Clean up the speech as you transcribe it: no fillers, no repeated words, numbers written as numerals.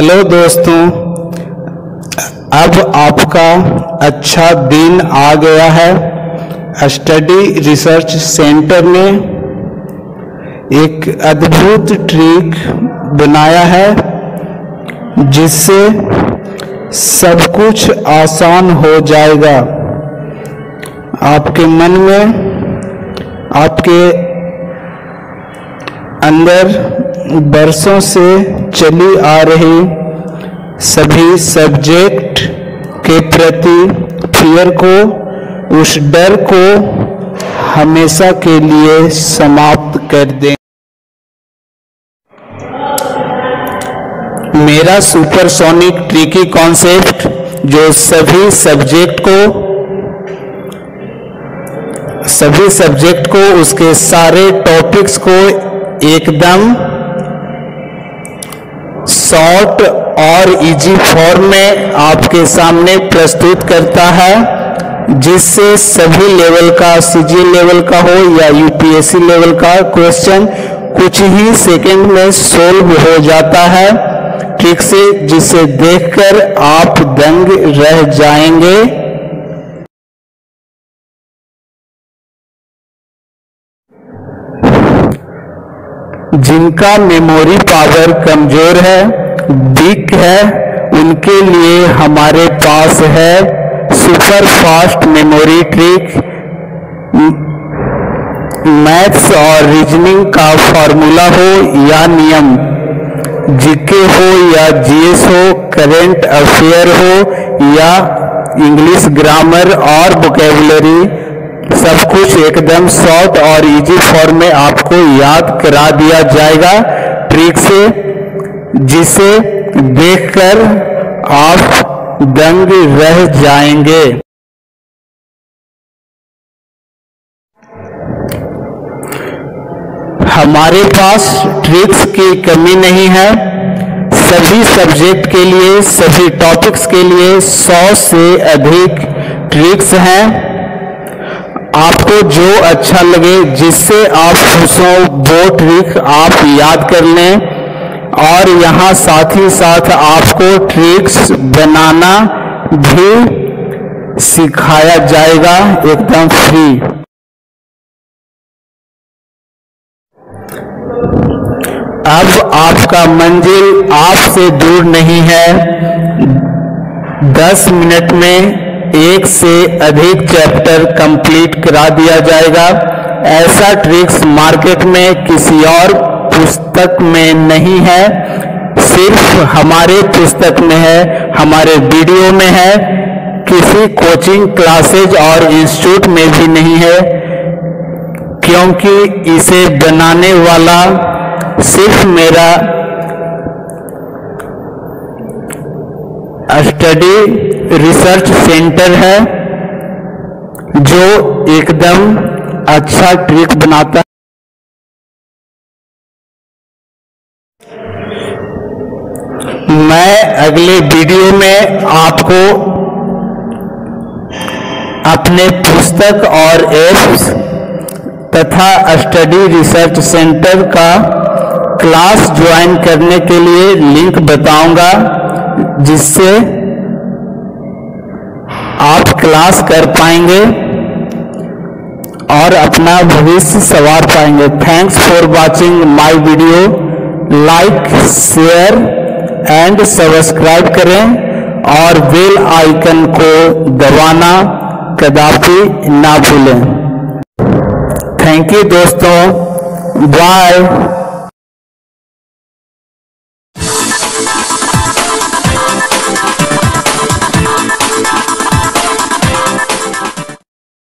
Hello दोस्तों, अब आपका अच्छा दिन आ गया है। स्टडी रिसर्च सेंटर ने एक अद्भुत ट्रिक बनाया है जिससे सब कुछ आसान हो जाएगा। आपके मन में, आपके अंदर बरसों से चली आ रही सभी सब्जेक्ट के प्रति फियर को, उस डर को हमेशा के लिए समाप्त कर दें। मेरा सुपरसोनिक ट्रिकी कॉन्सेप्ट जो सभी सब्जेक्ट को उसके सारे टॉपिक्स को एकदम शॉर्ट और इजी फॉर्म में आपके सामने प्रस्तुत करता है, जिससे सभी लेवल का, सीजी लेवल का हो या यूपीएससी लेवल का क्वेश्चन कुछ ही सेकंड में सोल्व हो जाता है ट्रिक से, जिसे देखकर आप दंग रह जाएंगे। जिनका मेमोरी पावर कमजोर है, वीक है, उनके लिए हमारे पास है super fast memory trick. Maths और रीजनिंग का फॉर्मूला हो या नियम, जीके हो या जीएस हो, करंट अफेयर हो या इंग्लिश ग्रामर और वोकैबुलरी, सब कुछ एकदम शॉर्ट और इजी फॉर्म में आपको याद करा दिया जाएगा ट्रिक से, जिसे देखकर आप दंग रह जाएंगे। हमारे पास ट्रिक्स की कमी नहीं है। सभी सब्जेक्ट के लिए, सभी टॉपिक्स के लिए 100 से अधिक ट्रिक्स हैं। आपको जो अच्छा लगे, जिससे आप खुश हो, वो ट्रिक आप याद कर लें। और यहाँ साथ ही साथ आपको ट्रिक्स बनाना भी सिखाया जाएगा एकदम फ्री। अब आपका मंजिल आपसे दूर नहीं है। 10 मिनट में 1 से अधिक चैप्टर कंप्लीट करा दिया जाएगा। ऐसा ट्रिक्स मार्केट में किसी और पुस्तक में नहीं है, सिर्फ हमारे पुस्तक में है, हमारे वीडियो में है, किसी कोचिंग क्लासेज और इंस्टीट्यूट में भी नहीं है, क्योंकि इसे बनाने वाला सिर्फ मेरा स्टडी रिसर्च सेंटर है, जो एकदम अच्छा ट्रिक बनाता है। मैं अगले वीडियो में आपको अपने पुस्तक और एप्स तथा स्टडी रिसर्च सेंटर का क्लास ज्वाइन करने के लिए लिंक बताऊंगा, जिससे आप क्लास कर पाएंगे और अपना भविष्य संवार पाएंगे। Thanks for watching my video. Like, share and subscribe करें और बेल आइकन को दबाना कदापि ना भूलें। थैंक यू दोस्तों, बाय।